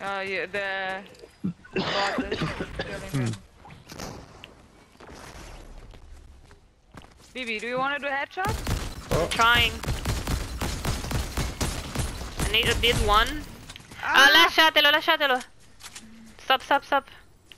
Yeah, the bot is killing him. Bibi, do you want to do a headshot? I'm trying. I did one. Ah, lasciatelo, lasciatelo. Stop, stop, stop.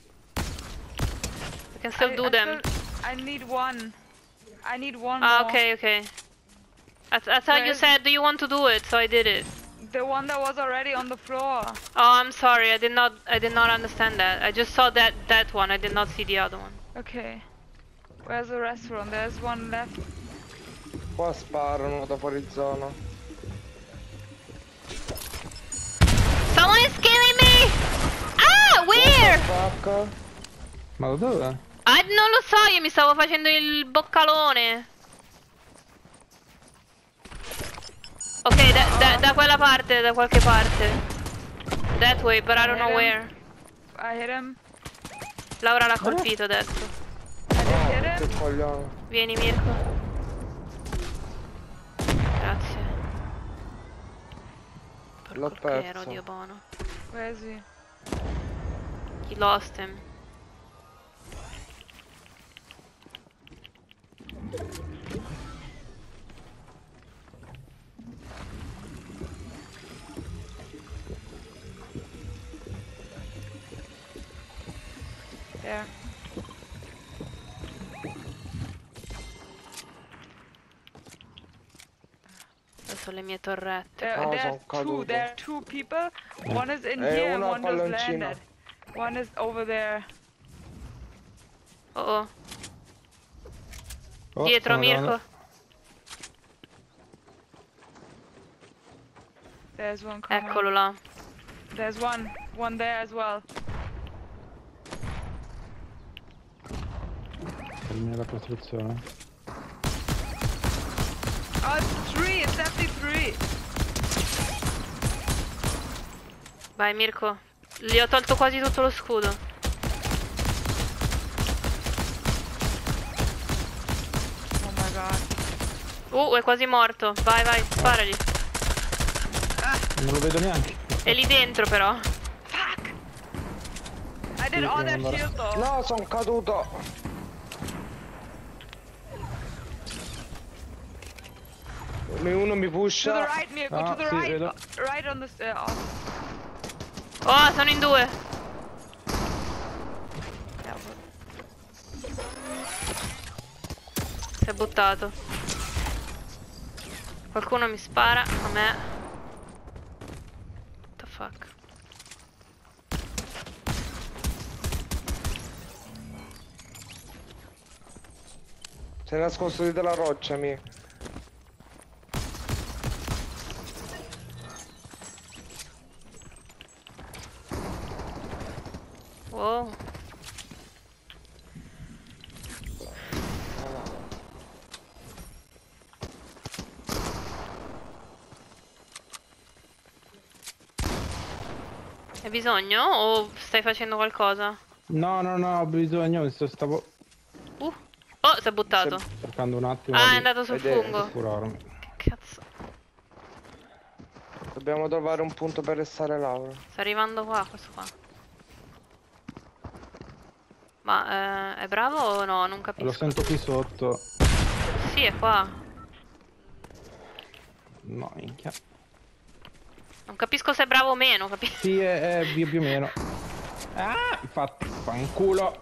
I can still do them. I need one. I need one Ah, more. okay, okay. I thought you said, do you want to do it? So I did it. The one that was already on the floor. Oh, I'm sorry. I did not understand that. I just saw that one. I did not see the other one. Okay. Where's the restaurant? There's one left. Qua sparano da fuori zona. Someone is killing me! Ah, where? Fuck. Ma da dove? Ah, non lo so, io mi stavo facendo il boccalone. Ok, da quella parte, da qualche parte. That way, but I don't know where. I hit him. Laura l'ha colpito adesso. Che coglione. Vieni, Mirko. Grazie. L'ho Porco perso. ero, Dio buono. Where is he? He lost him. There. Adesso le mie torrette. There are two people. One is in here and one just landed. One is over there. Oh oh. Dietro, Mirko. There's one coming. Eccolo là. There's one there as well. Termina la costruzione. Oh, it's three. It's definitely three. Vai, Mirko. Gli ho tolto quasi tutto lo scudo. Oh my god. È quasi morto. Vai, vai, sparagli. Non lo vedo neanche. È lì dentro però. Fuck! I did all that shield though. No, sono caduto. Uno mi pusha. To the right, Mirko, to the right. Vedo. Right on the Oh, sono in due. Si è buttato. Qualcuno mi spara a me. What the fuck? Sei nascosto dietro la roccia, mi. Wow. Hai bisogno o stai facendo qualcosa? No, ho bisogno, stavo Oh, si è buttato. cercando un attimo Ah, di è andato sul fungo. curarmi. Che cazzo. Dobbiamo trovare un punto per restare Laura. Sta arrivando qua, questo qua. Ma è bravo o no? Non capisco. Lo sento qui sotto. Sì, è qua. No, minchia. Non capisco se è bravo o meno, capisco. Sì, è più o meno. Ah, infatti, fanculo.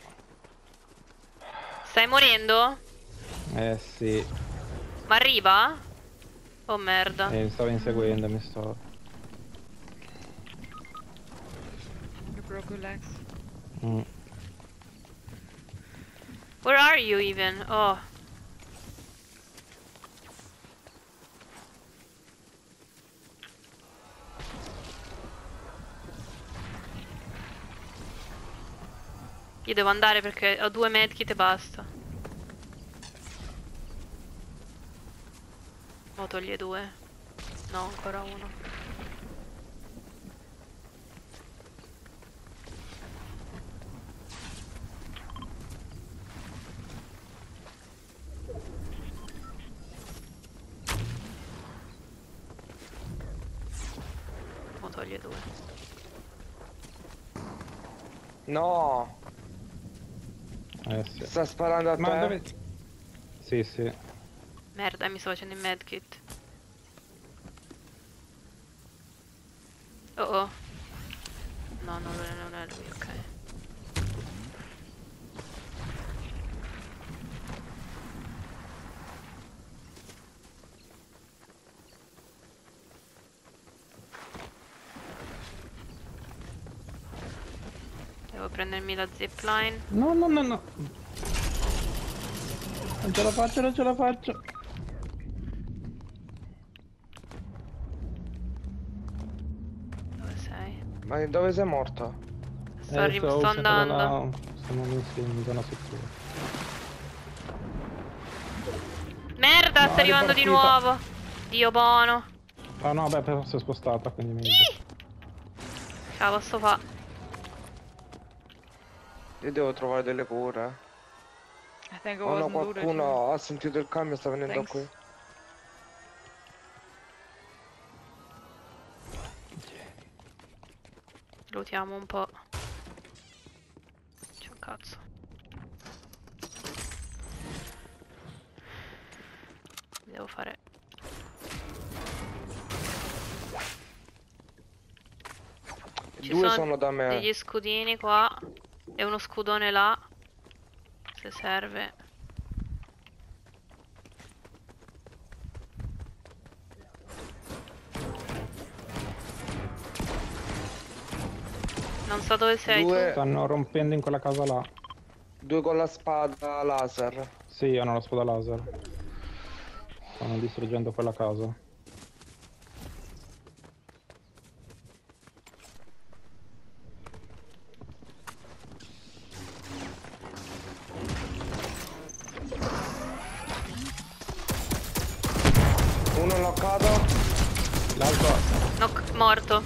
Stai morendo? Sì. Ma arriva? Oh merda. Mi stava inseguendo, mi sto. You broke your legs. Where are you even? Oh. Io devo andare perché ho 2 medkit e basta. O toglie 2. No, ancora uno. O toglie 2. No, Sì. sta sparando a Ma te. dove... Sì, sì. Merda, mi sto facendo il medkit. Oh oh. No, non è lui, ok. Devo prendermi la zipline. No, no, no, no. Non ce la faccio, non ce la faccio. Dove sei? Ma dove sei morto? Sto andando. Siamo messi in zona sicura. Merda, No, sta arrivando di ripartita. nuovo. Dio buono. Ah no, beh, però si è spostata, quindi meglio. Ce la posso fa'. Io devo trovare delle cure. I think it Oh no, wasn't looted. qualcuno ha sentito il camion e sta venendo Thanks. qui. Lootiamo un po'. C'è un cazzo. Devo fare. Ci Due sono da me. degli scudini qua e uno scudone là. Se serve. Non so dove sei Due. Stanno rompendo in quella casa là. Due con la spada laser. Sì, hanno la spada laser. Stanno distruggendo quella casa. Uno knoccato. L'altro... tu. Morto.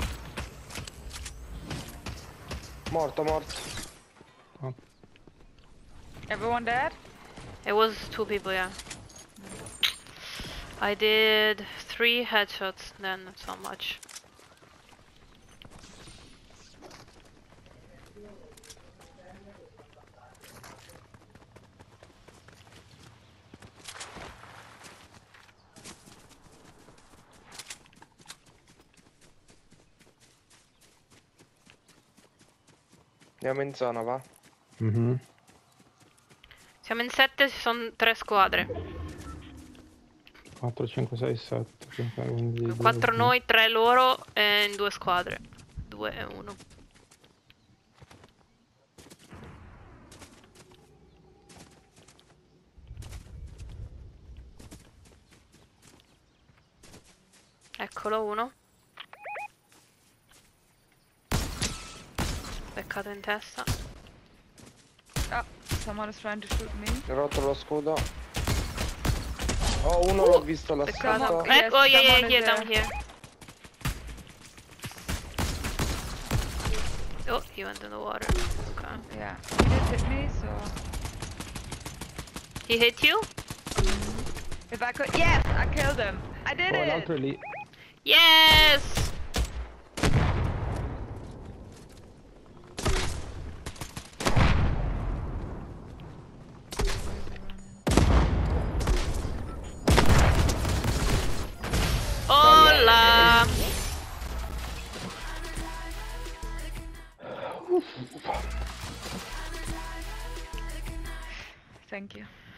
Morto, morto. oh, Everyone dead? It was 2 people, yeah. I did 3 headshots, then not so much. Andiamo in zona, va. mhm. Siamo in 7, ci sono 3 squadre. 4, 5, 6, 7. 4 noi, 3 loro e in 2 squadre. 2 e 1. Eccolo uno. Beccato in testa. Oh, someone is trying to shoot me. Ho rotto lo scudo. Oh, uno l'ho visto là Beccato. sotto. Yes, Oh yeah, someone is here, down there. here. Oh, he went in the water. Okay. Yeah, he did hit me, so He hit you? if I could, yes, I killed him. I did Oh, it. l'altro è lì. Yes! Hola! Thank you.